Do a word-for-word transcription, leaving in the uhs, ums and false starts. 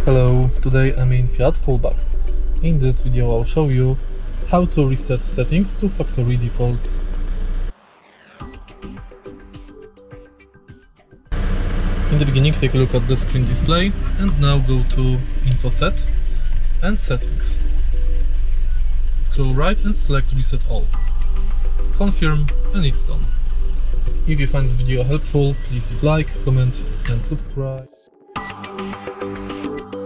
Hello, today I'm in Fiat Fullback. In this video I'll show you how to reset settings to factory defaults. In the beginning, take a look at the screen display and now go to Info Set and Settings. Scroll right and select Reset All. Confirm and it's done. If you find this video helpful, please leave like, comment and subscribe.